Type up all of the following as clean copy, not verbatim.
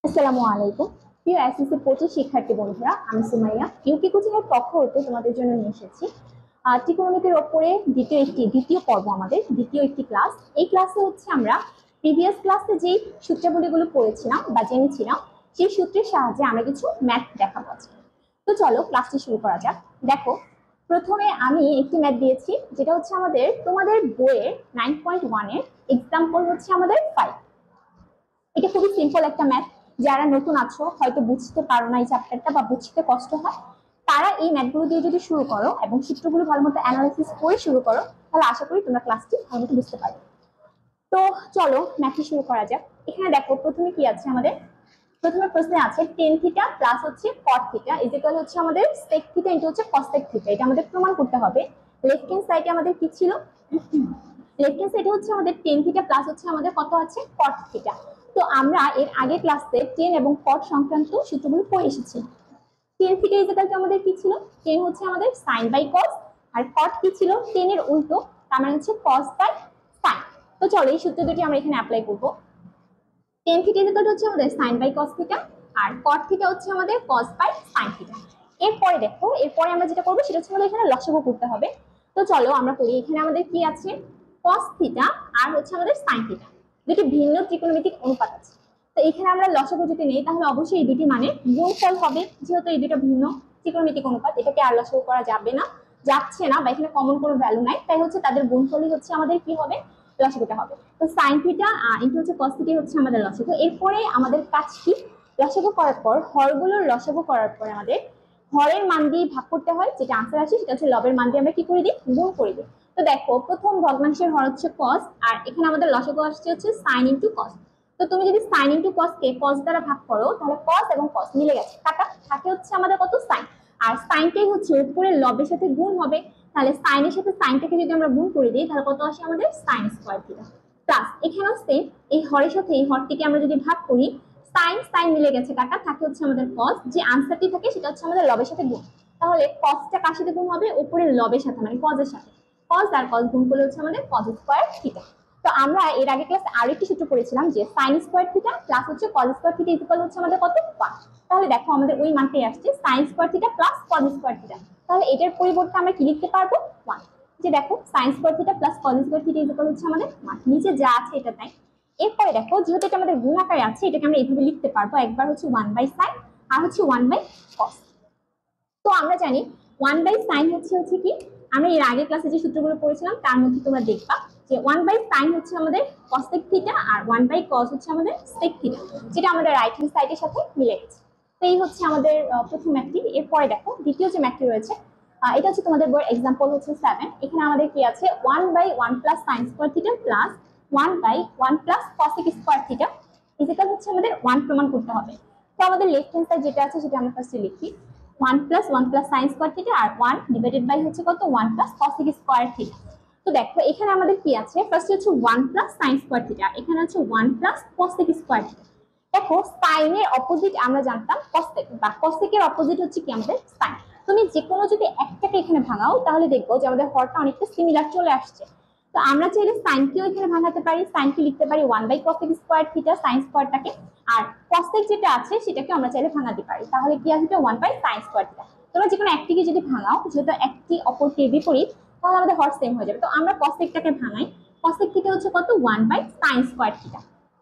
আসসালামু আলাইকুম। প্রিয় এসএসসি 25 শিক্ষার্থী বন্ধুরা, আমি সুমাইয়া ইউকে কোচিং এর পক্ষ হতে তোমাদের জন্য নিয়ে এসেছি ত্রিকোণমিতির ওপরে দ্বিতীয় পর্ব, আমাদের দ্বিতীয় একটি ক্লাস। এই ক্লাসে হচ্ছে আমরা প্রিভিয়াস ক্লাসে যে সূত্রাবলীগুলো পড়েছিলাম বা জেনেছিলাম, সেই সূত্রের সাহায্যে আমরা কিছু ম্যাথ দেখাবো আজকে। তো চলো ক্লাসটি শুরু করা যাক। দেখো, প্রথমে আমি একটি ম্যাথ দিয়েছি, যেটা হচ্ছে তোমাদের বইয়ের 9.1 এর এক্সাম্পল হচ্ছে আমাদের 5। এটা খুবই সিম্পল একটা ম্যাথ। যারা নতুন আছো, হয়তো বুঝতে পারো না এই চ্যাপ্টারটা বা বুঝতে কষ্ট হয়, তারা এই ম্যাথগুলো দিয়ে যদি শুরু করো এবং সূত্রগুলো ভালো মতো অ্যানালাইসিস করে শুরু করো, তাহলে আশা করি তোমরা ক্লাসটি ভালো মতো বুঝতে পারবে। তো চলো ম্যাথটি শুরু করা যাক। এখানে দেখো প্রথমে কি আছে আমাদের। প্রথমে প্রশ্নে আছে টেন থিটা প্লাস হচ্ছে কট থিটা ইজ ইকুয়াল হচ্ছে আমাদের সেক থিটা ইন্টু হচ্ছে কসেক থিটা। এটা আমাদের প্রমাণ করতে হবে। লেফট হ্যান্ড সাইডে আমাদের কি ছিল? লেফট হ্যান্ড সাইডে হচ্ছে আমাদের টেন থিটা প্লাস হচ্ছে আমাদের কত আছে? Cot theta. তো আমরা এর আগে ক্লাসে টেন এবং কট সংক্রান্ত সূত্রগুলো পড়ে এসেছি। Tan theta is equal to আমাদের কি ছিল? টেন হচ্ছে আমাদের সাইন বাই কস, আর কট কি ছিল? টেন এর উল্টো, তার মানে হচ্ছে কস বাই সাইন। তো চলো এই সূত্র দুটি আমরা এখানে অ্যাপ্লাই করবো। Tan theta is equal to হচ্ছে আমাদের সাইন বাই কস থিটা, আর কট থিটা হচ্ছে আমাদের কস বাই সাইন থিটা। এরপরে দেখো, এরপরে আমরা যেটা করবো সেটা হচ্ছে আমাদের এখানে লসাগু করতে হবে। তো চলো আমরা করি। এখানে আমাদের কি আছে? কস থিটা আর হচ্ছে আমাদের সাইন থিটা, দুটি ভিন্ন ত্রিকোণমিতিক অনুপাত আছে। তো এখানে আমরা লসাগু যদি নেই, তাহলে অবশ্যই এই দুটি মানে গুণফল হবে। যেহেতু এই দুটো ভিন্ন ত্রিকোণমিতিক অনুপাত, এটাকে আর লসাগু করা যাবে না, যাচ্ছে না, বা এখানে কমন কোনো ভ্যালু নাই, তাই হচ্ছে তাদের গুণফলই হচ্ছে আমাদের কি হবে? লসাগুটা হবে। তো সাইন থিটা ইনটু হচ্ছে কস থিটা হচ্ছে আমাদের লসাগু। এরপরে আমাদের কাজ কি? লসাগু করার পর হরগুলোর লসাগু করার পর আমাদের হরের মান দিয়ে ভাগ করতে হয়। যেটা আনসার আসে সেটা হচ্ছে লবের মান দিয়ে আমরা কি করে দিই? গুণ করে দিই। তো দেখো, প্রথম ভগ্নাংশের হর হচ্ছে কস, আর এখানে আমাদের লসাগু আসছে হচ্ছে সাইন ইনটু কস। তো তুমি যদি সাইন ইনটু কস কে কস দ্বারা ভাগ করো, তাহলে কস এবং কস মিলে গেছে, কাটা থাকে হচ্ছে আমাদের কত? সাইন। আর সাইনটাই হচ্ছে উপরে লবের সাথে গুণ হবে। তাহলে সাইনের সাথে সাইনটাকে যদি আমরা গুণ করে দিই, তাহলে কত আসে আমাদের? Sine square theta. প্লাস এখানেও সেম, এই হরের সাথে এই হরটিকে আমরা যদি ভাগ করি, সাইন সাইন মিলে গেছে, কাটা থাকে হচ্ছে আমাদের কস। যে আনসারটি থাকে সেটা হচ্ছে আমাদের লবের সাথে গুণ। তাহলে কসটা কার সাথে গুণ হবে? উপরের লবের সাথে, মানে কজের সাথে। কস আর কস গুণ করলে হচ্ছে আমাদের কস স্কয়ার থিটা। তো আমরা এর আগে ক্লাসে আরো একটি সূত্র পড়েছিলাম, যে সাইন স্কয়ার থিটা প্লাস হচ্ছে কস স্কয়ার থিটা ইকুয়াল হচ্ছে আমাদের কত? 1। তাহলে দেখো আমাদের ওই মানটাই আসছে, sine square theta plus cos square theta. তাহলে এটার পরিবর্তে আমরা কি লিখতে পারবো? 1। যে দেখো sine square theta plus cos square theta equal হচ্ছে আমাদের 1। নিচে যা আছে এটা তাই। এরপরে দেখো, যেহেতু এটা আমাদের গুণ আকারে আছে, এটাকে আমরা এইভাবে লিখতে পারবো। একবার হচ্ছে 1 বাই সাইন, আর হচ্ছে 1 বাই কস। তো আমরা জানি 1 বাই সাইন হচ্ছে কি, আমরা এর আগে ক্লাসে যে সূত্রগুলো পড়েছিলাম তার মধ্যে তোমরা দেখবা যে 1 বাই সাইন হচ্ছে আমাদের কসেক থিটা, আর 1 বাই কস হচ্ছে আমাদের সেক থিটা, যেটা আমাদের রাইট হ্যান্ড সাইডের সাথে মিলে গেছে। তো এই হচ্ছে আমাদের প্রথম ম্যাথটি। এরপরে দেখো দ্বিতীয় যে ম্যাথটি রয়েছে, এটা হচ্ছে তোমাদের বইয়ের এক্সাম্পল হচ্ছে 7। এখানে আমাদের কি আছে? 1 by 1 plus sine square theta plus 1 by 1 plus cosec square theta equal হচ্ছে আমাদের 1 প্রমাণ করতে হবে। তো আমাদের লেফট হ্যান্ড সাইড যেটা আছে সেটা আমরা ফার্স্টে লিখি। 1 plus 1 plus sine square theta, আর 1 ডিভাইডেড বাই হচ্ছে কত? 1 প্লাস কসেক স্কয়ার থিটা। তো দেখো এখানে আমাদের কি আছে? ফার্স্টে হচ্ছে 1 প্লাস সাইন স্কয়ার থিটা, এখানে হচ্ছে 1 প্লাস কসেক স্কয়ার থিটা। দেখো সাইনের অপোজিট আমরা জানতাম কসেক, বা কসেকের অপোজিট হচ্ছে কি আমাদের? সাইন। তুমি যে কোনো যদি একটাকে এখানে ভাঙাও, তাহলে দেখবো যে আমাদের হরটা অনেকটা সিমিলার চলে আসছে। তো আমরা চাইলে সাইনকেও এখানে ভাঙাতে পারি। সাইনকে লিখতে পারি 1 by cosec square theta, sine স্কয়ারটাকে। আর কসেক যেটা আছে সেটাকে আমরা চাইলে ভাঙাতে পারি। তাহলে কি আসবে? 1 বাই সাইন স্কয়ার থিটা। তোমরা যে কোনো একটিকে যদি ভাঙাও, যেহেতু একটি অপরটির বিপরীত, তাহলে আমাদের হর সেম হয়ে যাবে। তো আমরা কসেকটাকে ভাঙাই। কসেক থিটা হচ্ছে কত? 1 বাই সাইন স্কয়ার থিটা।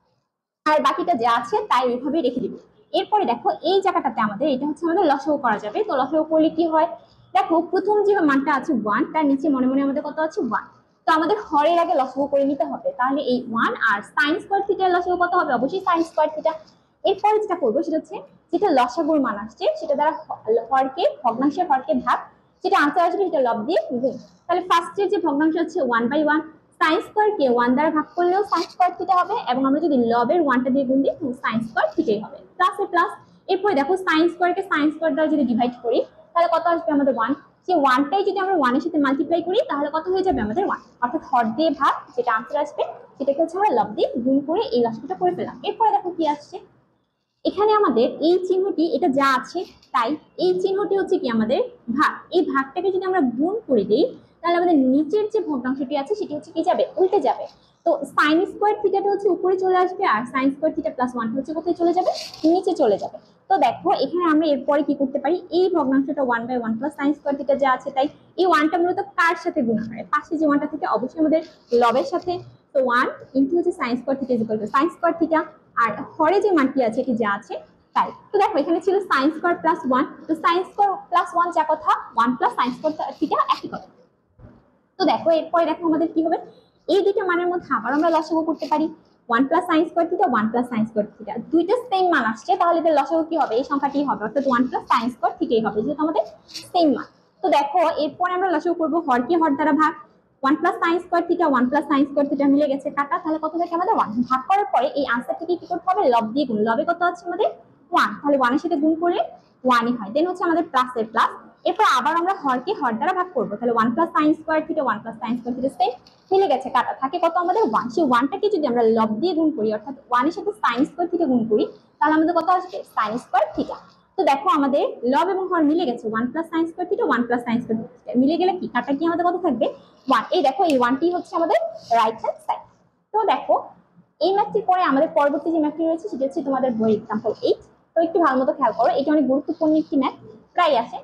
আর বাকিটা যা আছে তাই ওইভাবেই রেখে দিব। এরপরে দেখো এই জায়গাটাতে আমাদের এটা হচ্ছে আমাদের লসাগু করা যাবে। তো লসাগু করলে কি হয়? দেখো প্রথম যে মানটা আছে 1, তার নিচে মনে মনে আমাদের কত আছে? 1। তো আমাদের হরের আগে লসাগু করে নিতে হবে। তাহলে এই 1 আর সাইন স্কয়ার থিটার লসাগু কত হবে? অবশ্যই সাইন স্কয়ার থিটা। এরপরে যেটা করবো সেটা হচ্ছে, যেটা লসাগুর মান আসছে সেটা দ্বারা হরকে, ভগ্নাংশের হরকে ভাগ, যেটা আনসার আসবে সেটা লব দিয়ে গুণ। তাহলে ফার্স্টের যে ভগ্নাংশ হচ্ছে 1 বাই 1, সাইন স্কয়ারকে 1 দ্বারা ভাগ করলেও সাইন স্কয়ার থিটা হবে, এবং আমরা যদি লবের 1টা দিয়ে গুণ দিই তাহলে সাইন স্কয়ার থিটাই হবে, প্লাস এ প্লাস। এরপরে দেখো সাইন স্কয়ারকে সাইন স্কয়ার দ্বারা যদি ডিভাইড করি, তাহলে কত আসবে আমাদের? 1। যে 1টাই যদি আমরা 1 এর সাথে মাল্টিপ্লাই করি, তাহলে কত হয়ে যাবে আমাদের? 1। অর্থাৎ হর দিয়ে ভাগ, যেটা আনসার আসবে সেটাকে হচ্ছে আমরা লব দিয়ে গুণ করে এই লসাগুটা করে ফেলাম। এরপরে দেখো কি আসছে, এখানে আমাদের এই চিহ্নটি, এটা যা আছে তাই, এই চিহ্নটি হচ্ছে কি আমাদের? ভাগ। এই ভাগটাকে যদি আমরা গুণ করে দিই, তাহলে আমাদের নিচের যে ভগ্নাংশটি আছে সেটি হচ্ছে কি যাবে, উল্টে যাবে। তো সাইন স্কোয়ার থিটাটা হচ্ছে উপরে চলে আসবে, আর সাইন স্কোয়ার থিটা প্লাস 1 হচ্ছে কোথায় চলে যাবে, নিচে চলে যাবে। তো দেখো এখানে আমরা এরপরে কি করতে পারি, এই ভগ্নাংশটা 1/1 প্লাস সাইন স্কোয়ার থিটা যা আছে তাই এই 1টা মূলত কার সাথে গুণ করে, পাশে যে 1টা থেকে অবশ্যই আমাদের লবের সাথে। তো 1 ইনটু হচ্ছে sine square theta equal to sine square theta, আর হরে যে মানটি আছে এটি যা আছে তাই। তো দেখো এখানে ছিল সাইন স্কোয়ার প্লাস 1, তো সাইন স্কোয়ার প্লাস 1 যা কথা, 1 প্লাস সাইন স্কোয়ার থিটা একই কথা। তো দেখো এরপরে দেখো আমাদের কি হবে, এই দুইটা মানের মধ্যে আবার আমরা লসাগু করতে পারি। 1 plus sine square theta, 1 plus sine square theta, দুইটা সেম মান আসছে, তাহলে এদের লসাগু কি হবে, এই সংখ্যাটি হবে, অর্থাৎ 1 প্লাস সাইন স্কোয়ার থিটাই হবে, যেহেতু আমাদের সেম মান। তো দেখো এরপরে আমরা লসাগু করবো হরকে হর দ্বারা ভাগ। 1 plus sine square theta, 1 plus sine square theta মিলে গেছে কাটা, তাহলে কত থাকে আমাদের 1। ভাগ করার পরে এই আনসারটিকে কি করতে হবে, লব দিয়ে গুণ, লবে কত আছে আমাদের 1, তাহলে 1 এর সাথে গুণ করলে 1ই হয়, দেন হচ্ছে আমাদের প্লাস এর প্লাস। এরপর আবার আমরা হরকে হর দ্বারা ভাগ করবো, তাহলে 1 plus sine square theta, 1 plus sine square theta same মিলে গেছে কাটা, থাকে কত আমাদের 1। সেই 1টাকে যদি আমরা লব দিয়ে গুণ করি, অর্থাৎ 1 এর সাথে সাইন স্কোয়ার থিটা গুণ করি, তাহলে আমাদের কত আসবে, সাইন স্কোয়ার থিটা। তো দেখো আমাদের লব এবং হর মিলে গেছে, 1 plus sine square theta, 1 plus sine square theta মিলে গেলে কি কাটা কি আমাদের কত থাকবে, 1। এই দেখো এই 1টি হচ্ছে আমাদের রাইট হ্যান্ড সাইড। তো দেখো এই ম্যাথটির পরে আমাদের পরবর্তী যে ম্যাথটি রয়েছে সেটা হচ্ছে তোমাদের বই এক্সাম্পল 8। তো একটু ভালো মতো খেয়াল করো, এটা অনেক গুরুত্বপূর্ণ একটি ম্যাথ, প্রায় আসে।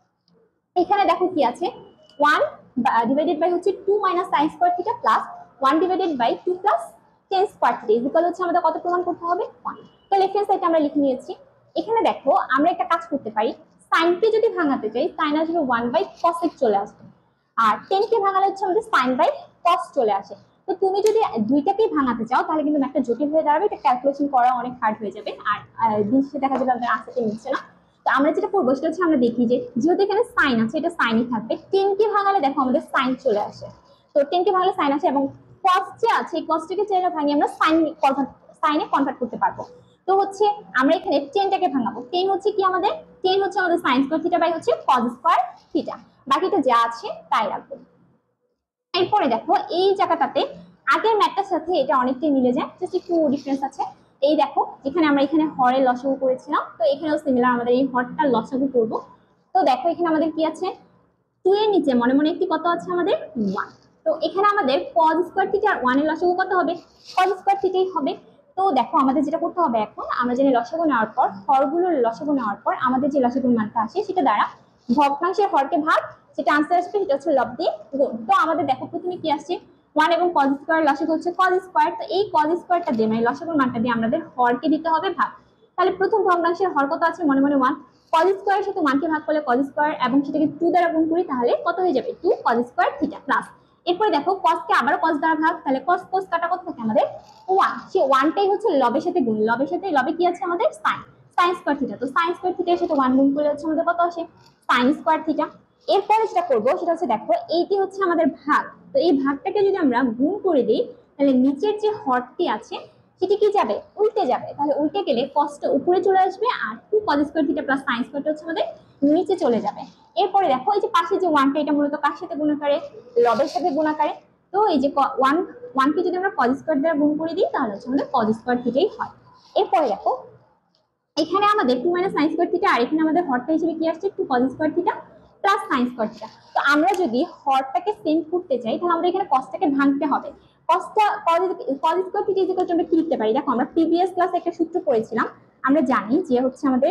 এখানে দেখো কি আছে, 1 ডিভাইডেড বাই হচ্ছে 2 minus sine square theta plus 1 divided by 2 plus ten square theta equal হচ্ছে আমাদের কত প্রমাণ করতে হবে, 1। তো লেফট হ্যান্ড সাইডে আমরা লিখে নিয়েছি। এখানে দেখো আমরা একটা কাজ করতে পারি, সাইনকে যদি ভাঙাতে চাই সাইন আসবে 1 বাই cos x চলে আসবে, আর 10 কে ভাঙালে হচ্ছে আমাদের সাইন বাই cos চলে আসে। তো তুমি যদি দুইটাকেই ভাঙাতে চাও তাহলে কিন্তু একটা জটিল হয়ে দাঁড়াবে, এটা ক্যালকুলেশন করা অনেক হার্ড হয়ে যাবে, আর দিন শেষে দেখা যাবে আমাদের আনসারটা মিলছে না। তো আমরা যেটা করবো সেটা হচ্ছে আমরা দেখি যে যেহেতু এখানে সাইন আছে এটা সাইনই থাকবে, 10 কে ভাঙালে দেখো আমাদের সাইন চলে আসে, তো 10 কে ভাঙালে সাইন আসে, এবং cos যে আছে এই cosটাকে চাইলে ভাঙি আমরা সাইনে কনভার্ট করতে পারবো। তো হচ্ছে আমরা এখানে 10টাকে ভাঙাবো, 10 হচ্ছে কি আমাদের, 10 হচ্ছে আমাদের সাইন স্কয়ার থিটা বাই হচ্ছে cos স্কয়ার থিটা, বাকিটা যা আছে তাই রাখবো। এরপরে দেখো এই জায়গাটাতে আগের ম্যাথটার সাথে এটা অনেকটাই মিলে যায়, জাস্ট একটু ডিফারেন্স আছে। এই দেখো এখানে আমরা এখানে হরের লসাগু করেছিলাম, তো এখানেও সিমিলার আমাদের এই হরটার লসাগু করব। তো দেখো এখানে আমাদের কি আছে, 2 এর নিচে মনে মনে একটি কত আছে আমাদের 1। তো এখানে আমাদের cos স্কয়ার থিটা আর 1 এর লসাগু কত হবে, cos স্কয়ার থিটাই হবে। তো দেখো আমাদের যেটা করতে হবে এখন, আমরা জানি লসাগু নেওয়ার পর হরগুলোর লসাগু নেওয়ার পর আমাদের যে লসাগুর মানটা আসে সেটা দ্বারা ভগ্নাংশের হরকে ভাগ, যেটা আনসার আসবে সেটা হচ্ছে লব দিয়ে গুণ। তো আমাদের দেখো প্রথমে কি আসছে, 1 এবং cos স্কয়ার লসাগু হচ্ছে cos স্কয়ার, তো এই cos স্কয়ারটা দিয়ে মানে লসাগুর মানটা দিয়ে আমাদের হরকে দিতে হবে ভাগ। তাহলে প্রথম ভগ্নাংশের হর কত আছে মনে মনে 1, cos স্কয়ারের সাথে 1 কে ভাগ করলে cos স্কয়ার এবং সেটাকে 2 দ্বারা গুণ করি তাহলে কত হয়ে যাবে, 2 cos স্কয়ার থিটা প্লাস। এরপরে দেখো cos কে আবার cos দ্বারা ভাগ, তাহলে cos কাটা কত থাকে আমাদের 1, সেই 1টাই হচ্ছে লবের সাথে গুণ, লবের সাথে লবে কি আছে আমাদের sin স্কয়ার থিটা, তো sin স্কয়ার থিটার সাথে 1 গুণ করলে হচ্ছে আমাদের কত আসে sin স্কয়ার থিটা। এরপরে যেটা করবো সেটা হচ্ছে দেখো এইটি হচ্ছে আমাদের ভাগ, তো এই ভাগটাকে যদি আমরা গুণ করে দিই তাহলে নিচের যে হরটি আছে সেটি কি যাবে, উল্টে যাবে, তাহলে উল্টে গেলে cosটা উপরে চলে আসবে আর 2 cos square theta plus sin স্কয়ারটা হচ্ছে আমাদের নিচে চলে যাবে। এরপরে দেখো এই যে পাশে যে 1টা এটা মূলত কার সাথে গুণাকারে, লবের সাথে গুণাকারে, তো এই যে 1 কে যদি আমরা cos স্কয়ার দ্বারা গুণ করে দিই তাহলে হচ্ছে আমাদের cos স্কয়ার থিটাই হয়। এরপরে দেখো এখানে আমাদের 2 - sin স্কয়ার থিটা, আর এখানে আমাদের হরটা হিসেবে কি আসছে 2 cos square theta plus sin square theta. তো আমরা যদি হরটাকে সেম করতে চাই তাহলে আমাদের এখানে cosটাকে ভাঙতে হবে, cosটা cos square theta equal to আমরা কি লিখতে পারি, দেখো আমরা প্রিভিয়াস ক্লাসে একটা সূত্র পড়েছিলাম, আমরা জানি যে হচ্ছে আমাদের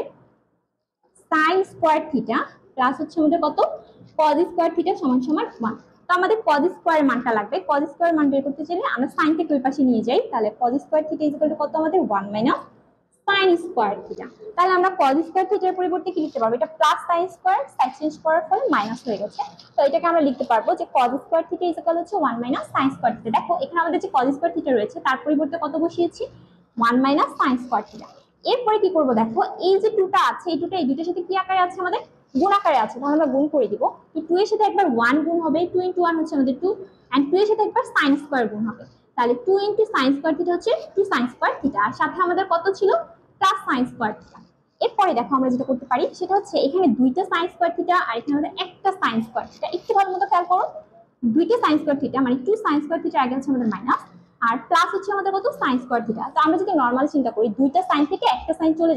sin স্কয়ার থিটা প্লাস হচ্ছে আমাদের কত cos স্কয়ার থিটা সমান সমান 1। তো আমাদের cos স্কয়ার মানটা লাগবে, cos স্কয়ার মান বের করতে চাইলে আমরা sin থেকে ওই পাশে নিয়ে যাই, তাহলে cos square theta equal to কত আমাদের 1 মাইনাস sin স্কয়ার থিটা। তাহলে আমরা cos স্কয়ার থিটার পরিবর্তে কি লিখতে পারবো, এটা plus sin square, side change করার ফলে মাইনাস হয়ে গেছে, তো এটাকে আমরা লিখতে পারবো যে cos স্কয়ার থিটা ইকুয়াল হচ্ছে 1 মাইনাস sin স্কয়ার থিটা। দেখো এখানে আমাদের যে cos স্কয়ার থিটা রয়েছে তার পরিবর্তে কত বসিয়েছি 1 মাইনাস sin স্কয়ার থিটা। এরপরে কি করব, দেখো এই যে 2টা আছে এই দুটোর সাথে কি আকারে আছে আমাদের গুণ আকারে আছে, তাহলে আমরা গুণ করে দিব। তো 2 এর সাথে একবার 1 গুণ হবে, 2 × 1 হচ্ছে আমাদের 2, এন্ড 2 এর সাথে একবার sin স্কয়ার গুণ হবে, তাহলে 2 × sin স্কয়ার থিটা হচ্ছে 2 sin স্কয়ার থিটা, আর সাথে আমাদের কত ছিল প্লাস sin স্কয়ার থিটা। এরপরে দেখো আমরা যেটা করতে পারি সেটা হচ্ছে এখানে 2টা sin স্কয়ার থিটা আর এখানে আমাদের একটা sin স্কয়ার থিটা, একটু ভালো মতো খেয়াল করো, 2টা sin স্কয়ার থিটা মানে 2 sin স্কয়ার থিটা আগে হচ্ছে আমাদের মাইনাস আর প্লাস হচ্ছে আমাদের কত sin স্কয়ার থিটা। তো আমরা যদি নরমাল চিন্তা করি 2টা sin থেকে একটা sin চলে যাবে,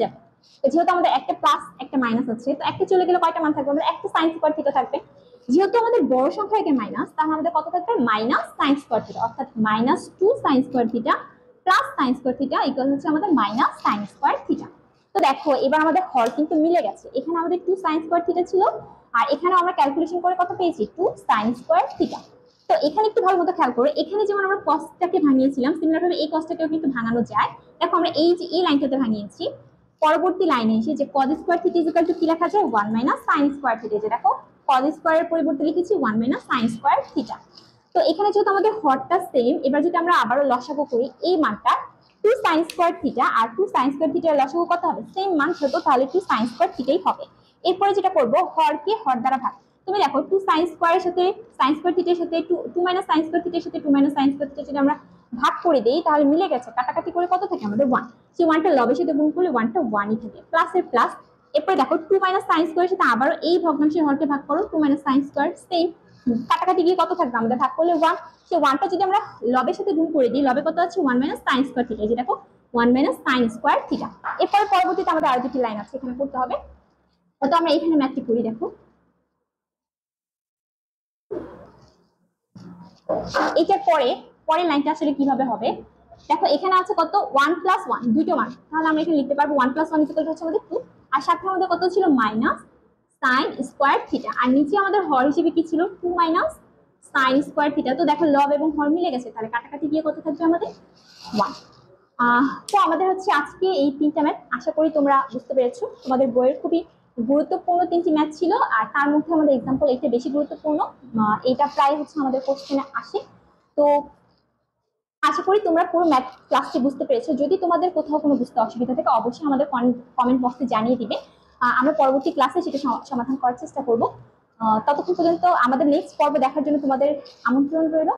যেহেতু আমাদের একটা প্লাস একটা মাইনাস আছে, তো একটা চলে গেলে কয়টা মান থাকবে? আমাদের একটা সাইন স্কয়ার থিটা থাকবে। যেহেতু আমাদের বড় সংখ্যা একে মাইনাস, তাহলে আমাদের কত থাকবে? মাইনাস সাইন স্কয়ার থিটা, অর্থাৎ -2 sine square theta plus sine square theta equal হচ্ছে আমাদের মাইনাস সাইন স্কয়ার থিটা। তো দেখো এবার আমাদের হর কিন্তু মিলে গেছে। এখানে আমাদের 2 সাইন স্কয়ার থিটা ছিল, আর এখানে আমরা ক্যালকুলেশন করে কত পেয়েছি? 2 সাইন স্কয়ার থিটা। তো এখানে একটু ভালো মতো খেয়াল করো, এখানে যেমন আমরা কসটাকে ভাঙিয়েছিলাম, সিমিলার ভাবে এই কসটাকেও কিন্তু ভাঙানো যায়। দেখো আমরা এই যে এই লাইনটাতে ভাঙিয়েছি, পরবর্তী লাইনে এসে যে cos square theta equal to কি লেখা যায়? 1 মাইনাস সাইন স্কয়ার থিটা। যে দেখো cos স্কয়ারের পরিবর্তে লিখেছি 1 মাইনাস সাইন স্কয়ার থিটা। তো এখানে যেহেতু আমাদের হরটা সেম, এবার যদি আমরা আবারও লসাগু করি এই মানটা 2 সাইন স্কয়ার থিটা আর 2 সাইন স্কয়ার থিটার লসাগু কত হবে? সেম মান ছোট, তাহলে 2 সাইন স্কয়ার থিটাই হবে। এরপরে যেটা করব, হরকে হর দ্বারা ভাগ। তুমি দেখো 2 সাইন স্কয়ারের সাথে সাইন স্কয়ার থিটার সাথে 2 মাইনাস সাইন স্কয়ার থিটার সাথে 2 মাইনাস সাইন স্কয়ার থিটা যদি আমরা ভাগ করে দেই, তাহলে মিলে গেছে। কাটাকাটি করে কত থাকে আমাদের? 1। সেই 1টা লবের সাথে গুণ করলে 1টা 1ই থাকে, প্লাসের প্লাস। এরপরে দেখো 2 মাইনাস সাইন স্কয়ারের সাথে আবারও এই ভগ্নাংশের হরকে ভাগ করো, 2 মাইনাস সাইন স্কয়ার, সেম। কাটাকাটি গিয়ে কত থাকবে? আমাদের ভাগ করলে 1। সেই 1টা যদি আমরা লবের সাথে গুণ করে দিই, লবে কত আছে? 1 মাইনাস সাইন স্কয়ার থিটা। এই যে দেখো 1 মাইনাস সাইন স্কয়ার থিটা। এরপরে পরবর্তীতে আমাদের আরো দুটি লাইন আছে, এখানে করতে হবে। তো আমরা এখানে ম্যাথটি করি। দেখো এটার পরের লাইনটা আসলে কিভাবে হবে? দেখো এখানে আছে কত? 1 প্লাস 1, দুটো মান। তাহলে আমরা এখানে লিখতে পারবো 1 প্লাস 1 ইকুয়াল হচ্ছে আমাদের 2, আর সাথে আমাদের কত ছিল? Minus sine square theta. আর নিচে আমাদের হর হিসেবে কি ছিল? 2 মাইনাস সাইন স্কয়ার থিটা। তো দেখো লব এবং হর মিলে গেছে, তাহলে কাটাকাটি গিয়ে কত থাকবে আমাদের? 1। তো আমাদের হচ্ছে আজকে এই 3টা ম্যাথ। আশা করি তোমরা বুঝতে পেরেছো। তোমাদের বইয়ের খুবই গুরুত্বপূর্ণ 3টি ম্যাথ ছিল, আর তার মধ্যে আমাদের এক্সাম্পল এটা বেশি গুরুত্বপূর্ণ। এটা প্রায় হচ্ছে আমাদের কোশ্চেনে আসে। তো আশা করি তোমরা পুরো ম্যাথ ক্লাসটি বুঝতে পেরেছো। যদি তোমাদের কোথাও কোনো বুঝতে অসুবিধা থাকে, অবশ্যই আমাদের কমেন্ট বক্সে জানিয়ে দিবে। আমরা পরবর্তী ক্লাসে সেটা সমাধান করার চেষ্টা করব। ততক্ষণ পর্যন্ত আমাদের নেক্সট পর্ব দেখার জন্য তোমাদের আমন্ত্রণ রইল।